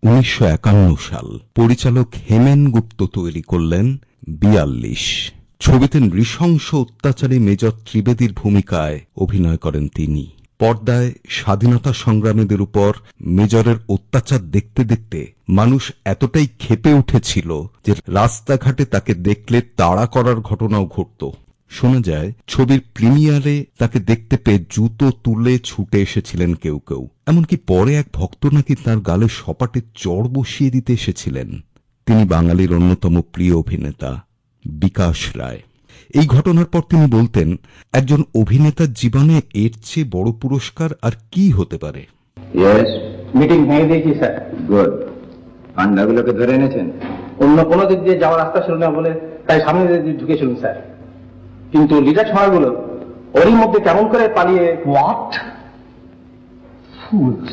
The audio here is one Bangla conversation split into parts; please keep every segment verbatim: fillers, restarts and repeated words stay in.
উনিশশো একান্ন সাল। পরিচালক হেমেন গুপ্ত তৈরি করলেন বিয়াল্লিশ। ছবিতে নৃশংস অত্যাচারী মেজর ত্রিবেদীর ভূমিকায় অভিনয় করেন তিনি। পর্দায় স্বাধীনতা সংগ্রামীদের উপর মেজরের অত্যাচার দেখতে দেখতে মানুষ এতটাই ক্ষেপে উঠেছিল যে রাস্তাঘাটে তাকে দেখলে তাড়া করার ঘটনাও ঘটত। শোনা যায় ছবির প্রিমিয়ারে তাকে দেখতে পেয়ে জুতো তুলে ছুটে এসেছিলেন কেউ কেউ। এমনকি পরে এক ভক্ত নাকি তার গালে সপাটে চড় বসিয়ে দিতে এসেছিলেন। তিনি বাঙালির অন্যতম প্রিয় অভিনেতা বিকাশ রায়। এই ঘটনার পর তিনি বলতেন, একজন অভিনেতার জীবনে এর চেয়ে বড় পুরস্কার আর কি হতে পারে। মিটিং ভেঙে দিয়েছি স্যার। গুড। পান্ডাগুলোকে ধরে এনেছেন? অন্য কোনো দিক দিয়ে যাওয়ার রাস্তা ছিল না বলে তাই সামনে দিয়ে ঢুকেছিলেন স্যার। কিন্তু লিডার ছড়াগুলো ওরই মধ্যে কেমন করে পালিয়ে। What? Fools!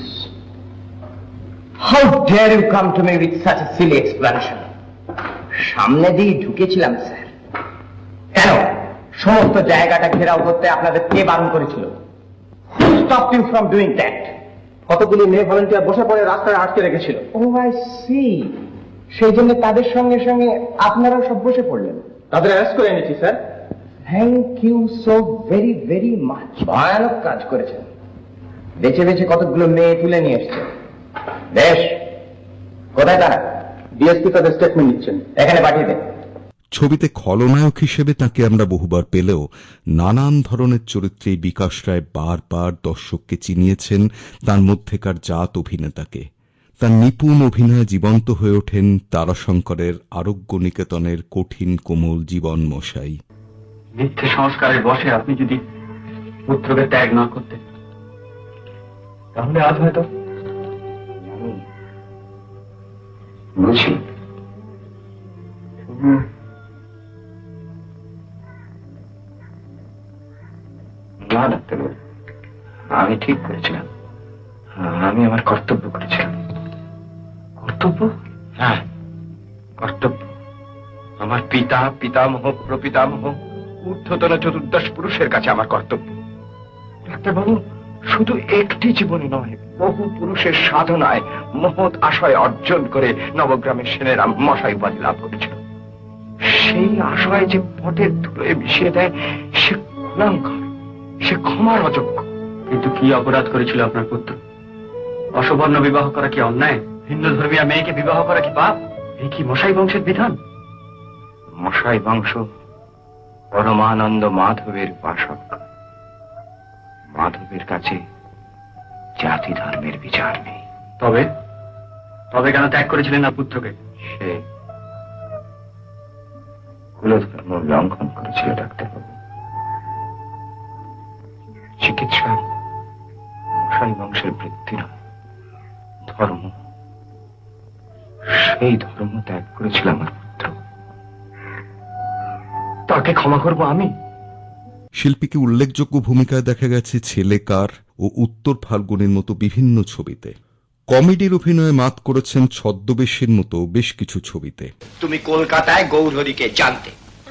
How dare you come to me with such a silly explanation? সামনে দিয়ে ঢুকেছিলাম স্যার। কেন? সমস্ত জায়গাটা ঘেরাও করতে আপনাদের কে বারণ করেছিল? Who stopped you from doing that? কতগুলি মেয়ে ভলেন্টিয়ার বসে পড়ে রাস্তায় আটকে রেখেছিল। Oh I see. সেই জন্য তাদের সঙ্গে সঙ্গে আপনারাও সব বসে পড়লেন। তাদের অ্যারেস্ট করে এনেছি sir. Thank you so very very much. ভয়ানক কাজ করেছেন। বেছে বেছে কতগুলো মেয়ে তুলে নিয়ে এসছে। বেশ, কোথায় তারা? ডিএসপি তাদের স্টেটমেন্ট নিচ্ছেন, এখানে পাঠিয়ে দেন। ছবিতে খলনায়ক হিসেবে তাকে আমরা বহুবার পেলেও নানান ধরনের চরিত্রে বিকাশ রায় বারবার দর্শককে চিনিয়েছেন তার মধ্যেকার জাত অভিনেতাকে। তার নিপুণ অভিনয়ে জীবন্ত হয়ে ওঠেন তারাশঙ্করের আরোগ্য নিকেতনের কঠিন কোমল জীবন মশাই। মিথ্যে সংস্কারের বসে আপনি যদি পুত্রকে ত্যাগ না করতেন তাহলে আজ হয়তো বুঝি না ডাক্তার, আমি ঠিক করেছিলাম। আমি আমার কর্তব্য করেছিলাম। কর্তব্য? হ্যাঁ, কর্তব্য। আমার পিতা, পিতামহ, প্রপিতামহ, ঊর্ধ্বতন চতুর্দশ পুরুষের কাছে আমার কর্তব্য। ডাক্তারবাবু, শুধু একটি জীবনে নয়, বহু পুরুষের সাধনায় মহৎ আশয় অর্জন করে নবগ্রামের সেনেরা মশাই উপাধি লাভ করেছিল। সেই আশয় যে পটের ধুলোয় মিশিয়ে দেয়, সে কুলাঙ্গার, সে ক্ষমার অযোগ্য। কিন্তু কি অপরাধ করেছিল আপনার পুত্র? অসবর্ণ বিবাহ করা কি অন্যায়? হিন্দু ধর্মীয় মেয়েকে বিবাহ করা কি পাপ? এই কি মশাই বংশের বিধান? মশাই বংশ পরমানন্দ মাধবের উপাসক। মাধবের কাছে জাতি ধর্মের বিচার নেই। তবে তবে কেন ত্যাগ করেছিলেন না পুত্রকে? সে কুলধর্ম লঙ্ঘন করেছিল ডাক্তারবাবু। চিকিৎসায় মশাই বংশের বৃদ্ধি নয়, ধর্ম। সেই ধর্ম ত্যাগ করেছিল আমার পুত্র। তাকে ক্ষমা করব আমি? শিল্পীকে উল্লেখযোগ্য ভূমিকায় দেখা গেছে ছেলেকার ও উত্তর ফাল্গুনের মতো বিভিন্ন ছবিতে। কমেডির অভিনয়ে মাত করেছেন ছদ্মবেশের মতো বেশ কিছু ছবিতে। তুমি কলকাতায় গৌরহরিকে জানতে?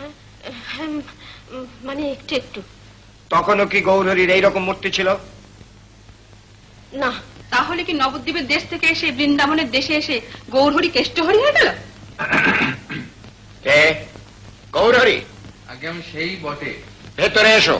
মানে একটু একটু। তখনও কি গৌরহরির এইরকম মূর্তি ছিল? না। তাহলে কি নবদ্বীপের দেশ থেকে এসে বৃন্দাবনের দেশে এসে গৌরহরি কেষ্টহরি হয়ে গেল? কে গৌরহরি? আগে আমি সেই বটে। ভেতরে এসো।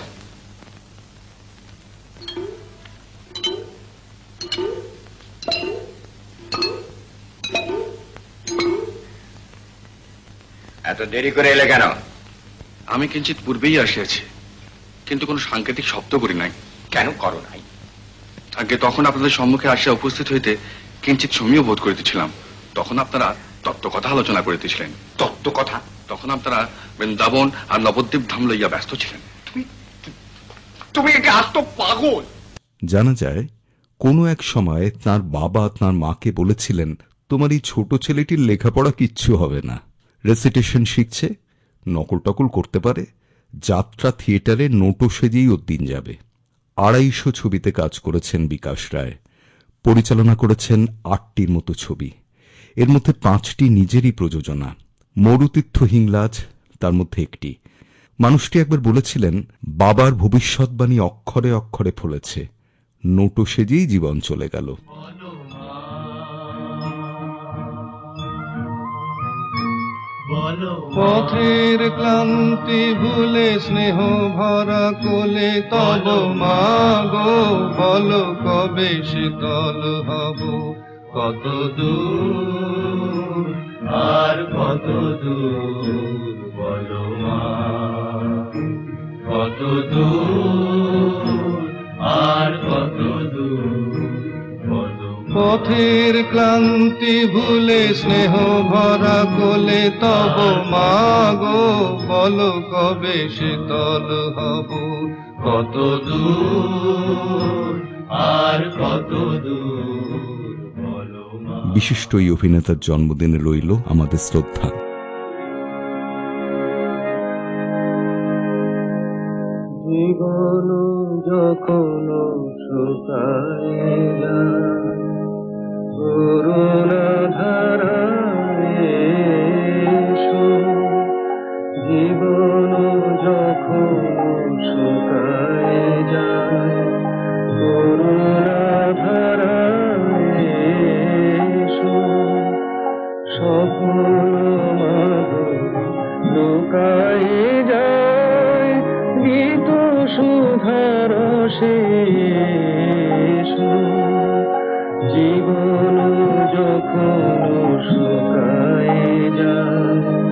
এত দেরি করে এলে কেন? আমি কিঞ্চিত পূর্বেই আসিয়াছি, কিন্তু কোন সাংকেতিক শব্দ করি নাই। কেন করো নাই? আগে তখন আপনাদের সম্মুখে আসিয়া উপস্থিত হইতে কিঞ্চিত সমীয় বোধ করিতেছিলাম। তখন আপনারা তত্ত্ব কথা আলোচনা করিতেছিলেন। তত্ত্ব কথা? তখন আপনারা বৃন্দাবন আর নবদ্বীপ ধাম লইয়া ব্যস্ত ছিলেন। তুমি একে আস্ত পাগল। জানা যায় কোনো এক সময় তার বাবা তার মাকে বলেছিলেন, তোমার এই ছোট ছেলেটির লেখাপড়া কিচ্ছু হবে না, রেসিটেশন শিখছে, নকল টকল করতে পারে, যাত্রা থিয়েটারে নোটো সেজেই ওর দিন যাবে। আড়াইশো ছবিতে কাজ করেছেন বিকাশ রায়। পরিচালনা করেছেন আটটির মতো ছবি। এর মধ্যে পাঁচটি নিজেরই প্রযোজনা। মরুতীর্থ হিংলাজ তার মধ্যে একটি। মানুষটি একবার বলেছিলেন, বাবার ভবিষ্যৎবাণী অক্ষরে অক্ষরে ফলেছে, নোটো সেজেই জীবন চলে গেল। পথের ক্লান্তি ভুলে স্নেহ ভরা কোলে তব মাগো বলো কবে শীতল হব কত দূর আর কত দূর বলো মা কত দূর আর কত দূর পথের ক্লান্তি ভুলে স্নেহ ভরা কোলে তব মাগো বলো কবে শীতল হব কত দূর আর কত দূর বলো মা। বিশিষ্ট এই অভিনেতার জন্মদিনে রইল আমাদের শ্রদ্ধা। জীবন যখন শুকায় যায় করুণা ধারায় এসো, জীবন যখন শুকায় যায় করুণা ধারায় এসো, সকল মাধব লুকায় যায় গীত সুধার শেষ, জীবন যখন শুকায় যায়